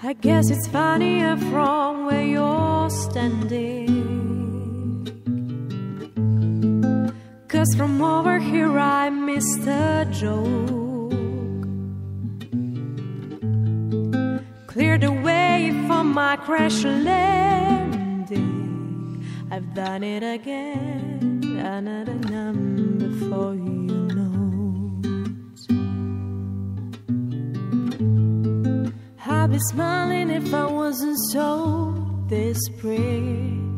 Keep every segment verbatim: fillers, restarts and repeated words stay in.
I guess it's funnier from where you're standing, 'cause from over here I missed a joke. Cleared the way for my crash landing. I've done it again, another number for your notes. I'd be smiling if I wasn't so desperate.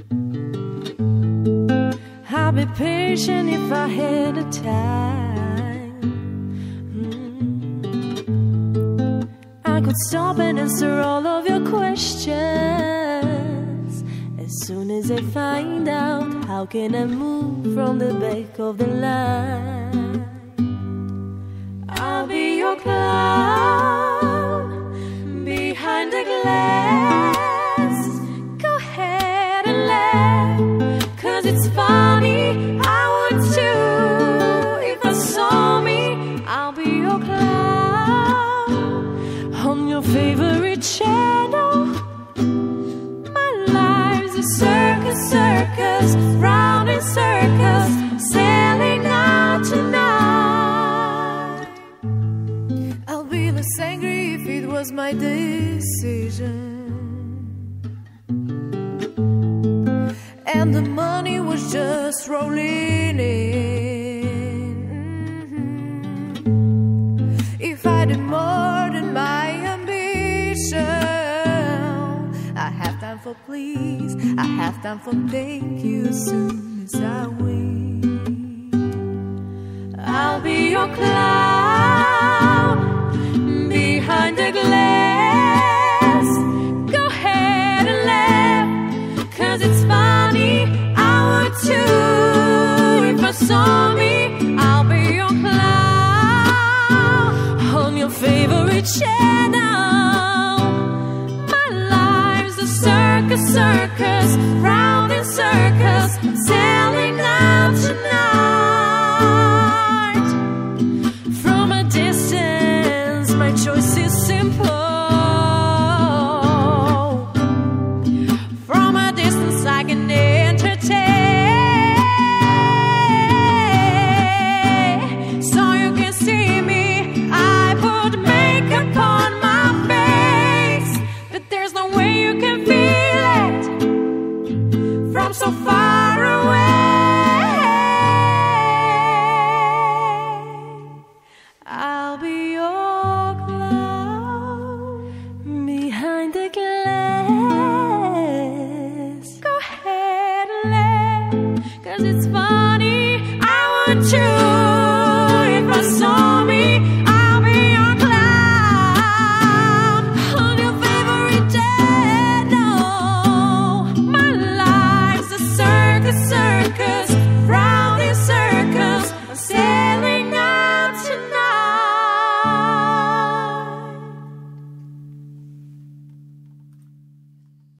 I'd be patient if I had the time. mm. I could stop and answer all of your questions. As soon as I find out, how can I move from the back of the line? I'll be your clown behind the glass. Go ahead and laugh, 'cause it's funny. I would too if I saw me. I'll be your clown on your favorite channel. My life's a circus, circus, round in circus, sailing out tonight. I'll be less angry if it was my decision, and the money was just rolling in. mm-hmm. If I did more than my ambition, I have time for please, I have time for thank you as soon as I win. I'll be your clown behind the glass. Go ahead and laugh, 'cause it's funny. I would too if I saw me. I'll be your clown on your favorite channel. My life's a circus, circus, round in circus, sailing out tonight. From a distance, my choice is simple. From a distance, I can entertain, so you can see me. I put makeup on my face, but there's no way you can feel it from so far away. I'll be your clown behind the glass. Go ahead and laugh, 'cause it's funny.